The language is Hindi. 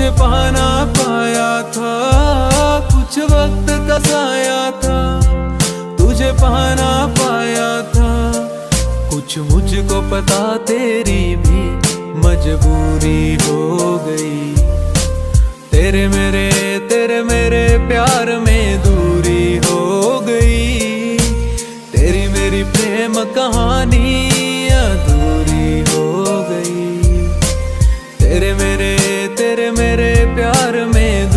तुझे पाना पाया था, कुछ वक्त का साया था। तुझे पाना पाया था, कुछ मुझको पता तेरी भी मजबूरी हो गई। तेरे मेरे प्यार में दूरी हो गई। तेरी मेरी प्रेम कहानी अधूरी हो गई। तेरे मेरे प्यार में